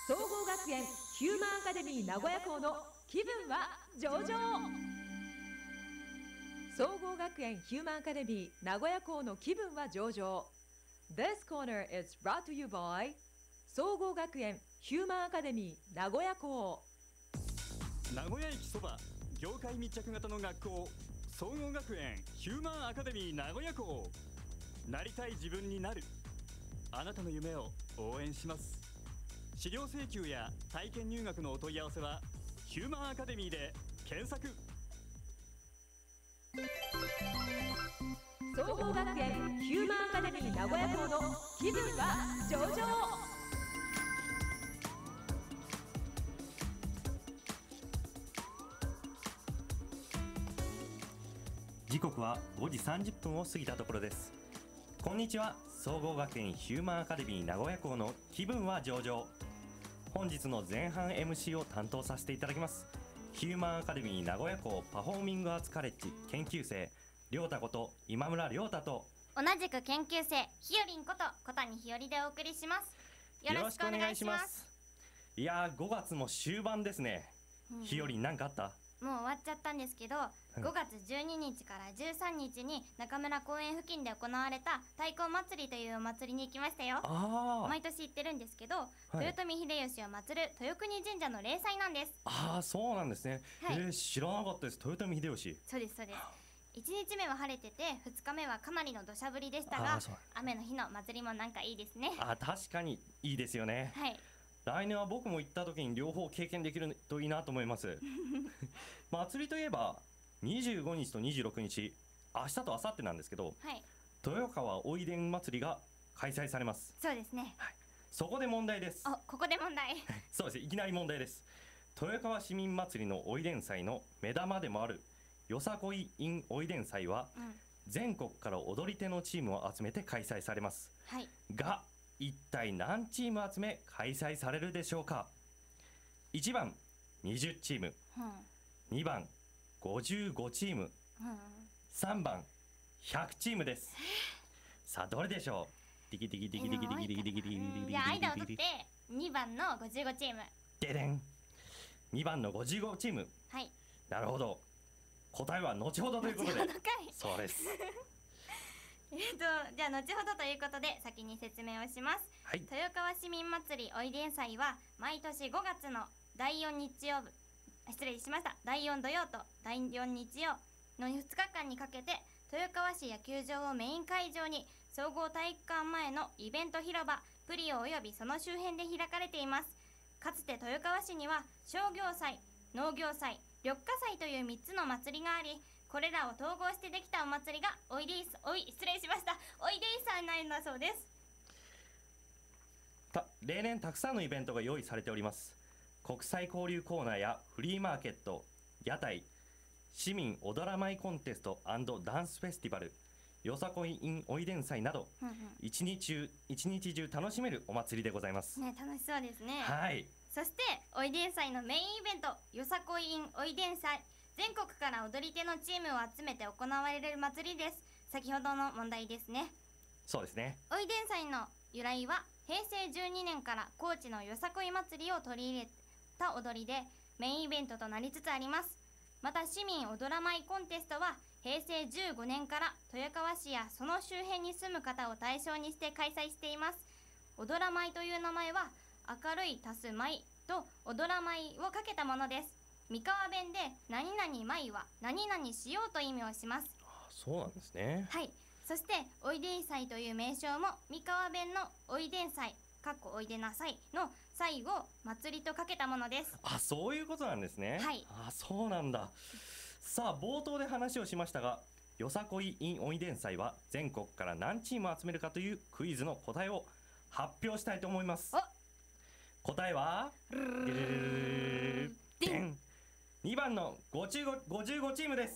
総合学園ヒューマンアカデミー名古屋校の気分は上々。総合学園ヒューマンアカデミー名古屋校の気分は上々。 This corner is brought to you by 総合学園ヒューマンアカデミー名古屋校。 名古屋駅そば業界密着型の学校、総合学園ヒューマンアカデミー名古屋校。なりたい自分になる、あなたの夢を応援します。資料請求や体験入学のお問い合わせはヒューマンアカデミーで検索。 総合学園ヒューマンアカデミー名古屋校の気分は上々。 時刻は5時30分を過ぎたところです。こんにちは。総合学園ヒューマンアカデミー名古屋校の気分は上々。本日の前半 MC を担当させていただきます、ヒューマンアカデミー名古屋校パフォーミングアーツカレッジ研究生亮太こと今村亮太と、 同じく研究生ひよりんこと小谷ひよりでお送りします。よろしくお願いします。 いやー、5月も終盤ですね。ひよりん、何かあった？ もう終わっちゃったんですけど、5月12日から13日に中村公園付近で行われた太鼓祭りというお祭りに行きましたよ。毎年行ってるんですけど、豊臣秀吉を祀る豊国神社の例祭なんです。 そうなんですね。知らなかったです。豊臣秀吉。 そうです。1日目は晴れてて2日目はかなりの土砂降りでしたが、雨の日の祭りもなんかいいですね。 確かにいいですよね。来年は僕も行った時に両方経験できるといいなと思います祭りといえば25日と26日、明日と明後日なんですけど、豊川おいでん祭りが開催されます。 そうですね。 そこで問題です。 ここで問題そうです。いきなり問題です。豊川市民祭りのおいでん祭の目玉でもあるよさこい in おいでん祭は、全国から踊り手のチームを集めて開催されます、が一体何チーム集め開催されるでしょうか。1番20チーム、2番55チーム、3番100チームです。さあどれでしょう。ディキディキディキディキディキディキディキディキディキディキディキ、 じゃあ間を取って2番の55チーム。 ででん、2番の55チーム。なるほど。答えは後ほどということで。そうです。 じゃあ後ほどということで先に説明をします。豊川市民祭りおいでん祭は毎年5月の第4日曜日、失礼しました、第4土曜と第4日曜の2日間にかけて豊川市野球場をメイン会場に総合体育館前のイベント広場プリオおよびその周辺で開かれています。かつて豊川市には商業祭、農業祭、緑化祭という3つの祭りがあり、これらを統合してできたお祭りがおいでい祭なんだそうです。 例年たくさんのイベントが用意されております。国際交流コーナーやフリーマーケット、屋台、市民踊ら舞コンテスト&ダンスフェスティバル、よさこい in おいでん祭など、一日中楽しめるお祭りでございますね。 楽しそうですね。そしておいでん祭のメインイベント、よさこい in おいでん祭、全国から踊り手のチームを集めて行われる祭りです。先ほどの問題ですね。 そうですね。 おいでん祭の由来は平成12年から高知のよさこい祭りを取り入れた踊りでメインイベントとなりつつあります。また市民踊ら舞コンテストは平成15年から豊川市やその周辺に住む方を対象にして開催しています。踊ら舞という名前は明るい足す舞と踊ら舞をかけたものです。三河弁で何々舞は何々しようと意味をします。 そうなんですね。 そしておいでん祭という名称も三河弁のおいでん祭おいでなさいの祭を祭りとかけたものです。 そういうことなんですね。そうなんだ。さあ冒頭で話をしましたが、よさこい in おいでん祭は全国から何チーム集めるかというクイズの答えを発表したいと思います。答えは2番の55チームです。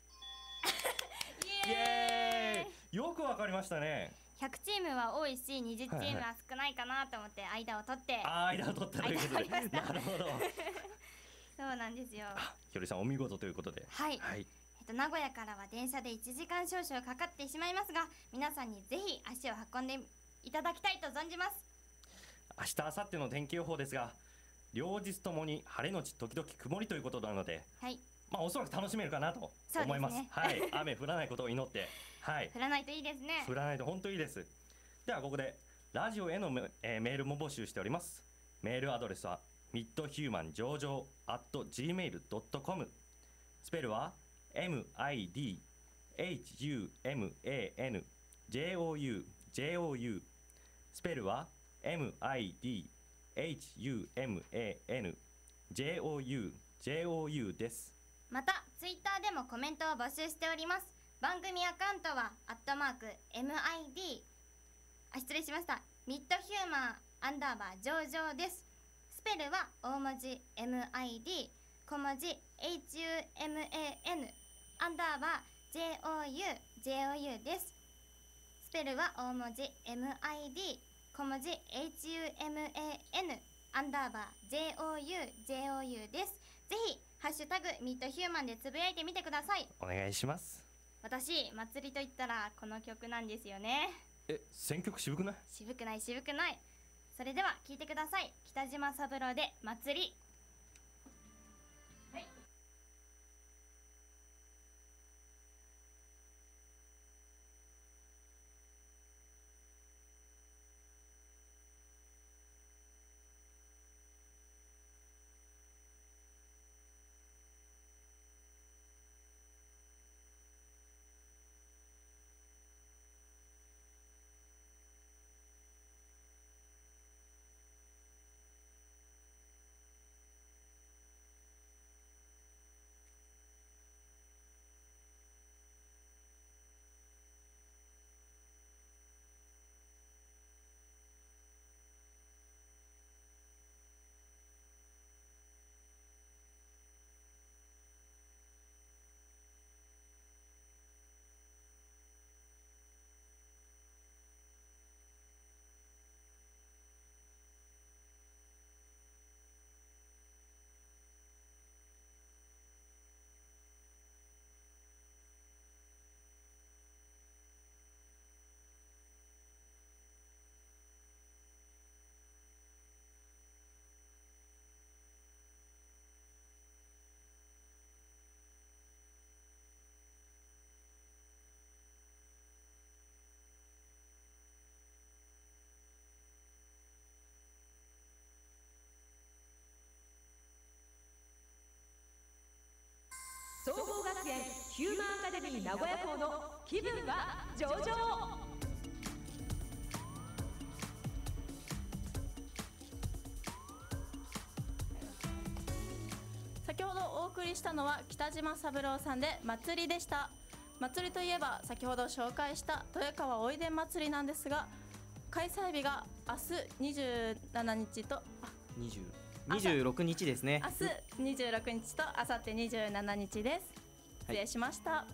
イエーイ、よくわかりましたね。 100チームは多いし20チームは少ないかなと思って間を取って間を取ったということで、なるほどそうなんですよ。 ひよりさんお見事ということで、 名古屋からは電車で1時間少々かかってしまいますが、皆さんにぜひ足を運んでいただきたいと存じます。 明日明後日の天気予報ですが、両日ともに晴れのち時々曇りということなので、 はい、 おそらく楽しめるかなと思います。 そうですね、 はい、雨降らないことを祈って、はい、 降らないといいですね。 降らないと本当にいいです。ではここでラジオへのメールも募集しております。メールアドレスは midhuman.gmail.com、 スペルは midhuman.jou、 スペルは midhuman.jou です。 またツイッターでもコメントを募集しております。番組アカウントはミッドヒューマン_上々です。スペルは大文字 MID 小文字 HUMAN _JOU です。スペルは大文字 MID 小文字 HUMAN _JOU です。ぜひハッシュタグミッドヒューマンでつぶやいてみてください。 お願いします。 私、祭りと言ったらこの曲なんですよね。 選曲渋くない？ 渋くない。それでは聴いてください。北島三郎で祭り。はい、 総合学園ヒューマンアカデミー名古屋校の気分は上々。 先ほどお送りしたのは北島三郎さんで祭りでした。祭りといえば先ほど紹介した豊川おいで祭りなんですが、開催日が明日27日と 26日ですね。 明日26日と明後日27日です。失礼しました、はい、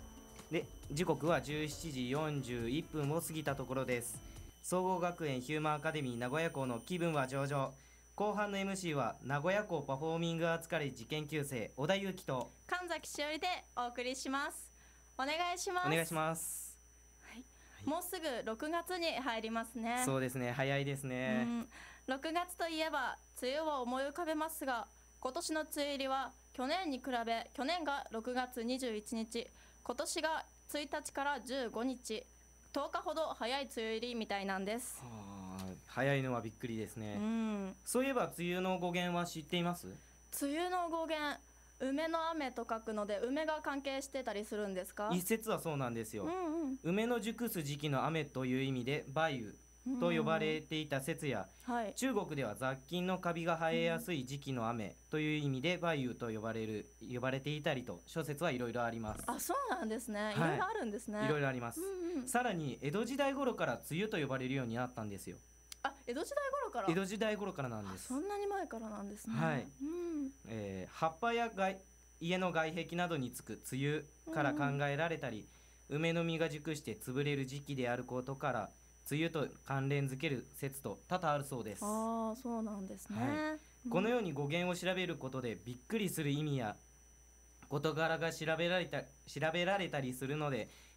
で時刻は17時41分を過ぎたところです。総合学園ヒューマンアカデミー名古屋校の気分は上々。後半の MC は名古屋校パフォーミングアーツカレッジ研究生小田裕樹と神崎しおりでお送りします。お願いします。 お願いします、 はい、もうすぐ6月に入りますね。 そうですね、早いですね。 6月といえば梅雨を思い浮かべますが、今年の梅雨入りは去年に比べ、去年が6月21日、今年が1日から15日、10日ほど早い梅雨入りみたいなんです。 早いのはびっくりですね。そういえば梅雨の語源は知っています？ 梅雨の語源、梅の雨と書くので梅が関係してたりするんですか？ 一説はそうなんですよ、梅の熟す時期の雨という意味で梅雨と呼ばれていた説や、中国では雑菌のカビが生えやすい時期の雨という意味で梅雨と呼ばれていたりと諸説はいろいろあります。 あ、そうなんですね。いろいろあるんですね。 いろいろあります、さらに江戸時代頃から梅雨と呼ばれるようになったんですよ。 あ、江戸時代頃から？ 江戸時代頃からなんです。 そんなに前からなんですね。 はい、葉っぱや家の外壁などにつく梅雨から考えられたり、梅の実が熟して潰れる時期であることから梅雨と関連づける説と多々あるそうです。 ああ、そうなんですね、 このように語源を調べることでびっくりする意味や事柄が調べられたりするので、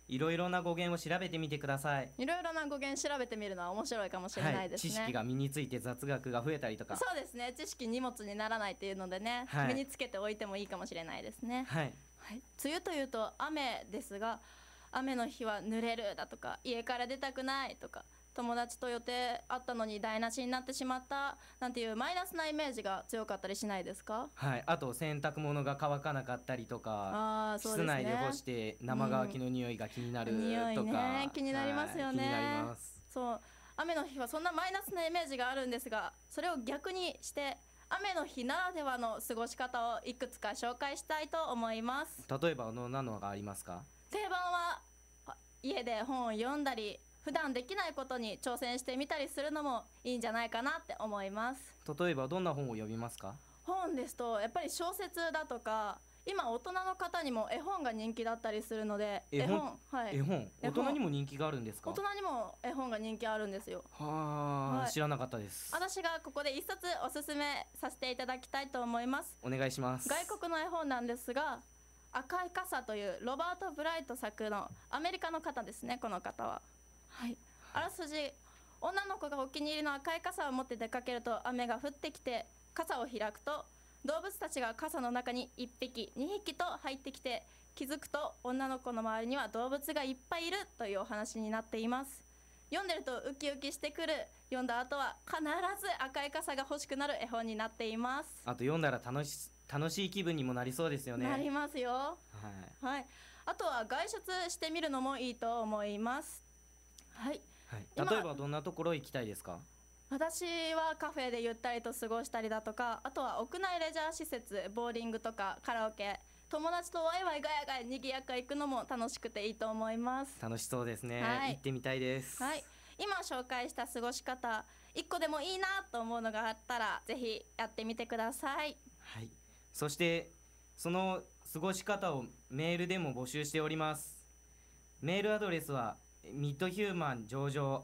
いろいろな語源を調べてみてください。 いろいろな語源調べてみるのは面白いかもしれないですね、 知識が身について雑学が増えたりとか。 そうですね、知識荷物にならないっていうのでね、身につけておいてもいいかもしれないですね。 はい、 梅雨というと雨ですが、雨の日は濡れるだとか、家から出たくないとか、友達と予定あったのに台無しになってしまったなんていうマイナスなイメージが強かったりしないですか？ はい、あと洗濯物が乾かなかったりとか、 そうですね、 室内で干して生乾きの匂いが気になるとか、 匂いね、気になりますよね。 気になります。 そう、雨の日はそんなマイナスなイメージがあるんですが、それを逆にして雨の日ならではの過ごし方をいくつか紹介したいと思います。 例えばどんなのがありますか？ 定番は家で本を読んだり、普段できないことに挑戦してみたりするのもいいんじゃないかなって思います。 例えばどんな本を読みますか？ 本ですとやっぱり小説だとか、今大人の方にも絵本が人気だったりするので、 絵本大人にも人気があるんですか？ 大人にも絵本が人気あるんですよ。 知らなかったです。 私がここで一冊おすすめさせていただきたいと思います。 お願いします。 外国の絵本なんですが、赤い傘というロバート・ブライト作のアメリカの方ですね、この方は。あらすじ、女の子がお気に入りの赤い傘を持って出かけると雨が降ってきて、傘を開くと動物たちが傘の中に1匹2匹と入ってきて、気づくと女の子の周りには動物がいっぱいいるというお話になっています。読んでるとウキウキしてくる、読んだ後は必ず赤い傘が欲しくなる絵本になっています。 あと読んだら楽しい気分にもなりそうですよね。 なりますよ。あとは外出してみるのもいいと思います。 例えばどんなところ行きたいですか？ 私はカフェでゆったりと過ごしたりだとか、あとは屋内レジャー施設、ボーリングとかカラオケ、友達とワイワイガヤガヤにぎやか行くのも楽しくていいと思います。 楽しそうですね、行ってみたいです。 今紹介した過ごし方1個でもいいなと思うのがあったらぜひやってみてください。 そしてその過ごし方をメールでも募集しております。メールアドレスはミッドヒューマン上場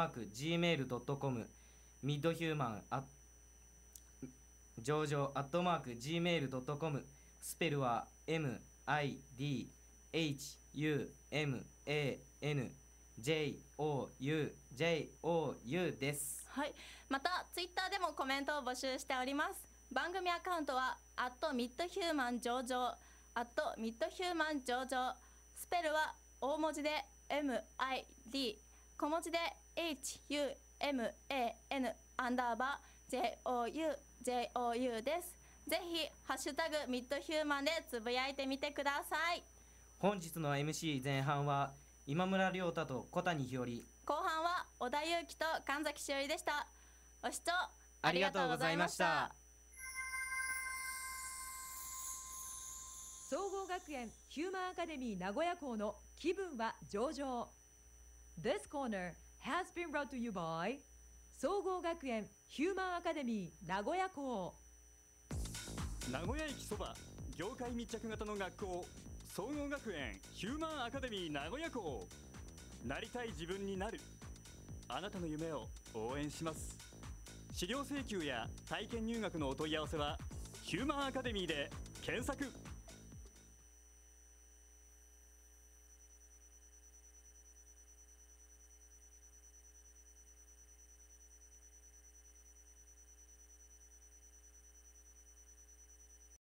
@gmail.com、 ミッドヒューマン上場@gmail.com、 スペルは MIDHUMAN JOUJOU です。 またツイッターでもコメントを募集しております。番組アカウントはミッドヒューマン上場ミッドヒューマン上場、スペルは大文字で MID、 小文字で HUMAN _JOUJOU です。ぜひハッシュタグミッドヒューマンでつぶやいてみてください。 本日の MC 前半は今村亮太と小谷日和、 後半は小田裕樹と神崎しおりでした。ご視聴ありがとうございました。 総合学園ヒューマンアカデミー名古屋校の気分は上々。 This corner has been brought to you by 総合学園ヒューマンアカデミー名古屋校。 名古屋駅そば業界密着型の学校、総合学園ヒューマンアカデミー名古屋校。なりたい自分になる、あなたの夢を応援します。資料請求や体験入学のお問い合わせはヒューマンアカデミーで検索。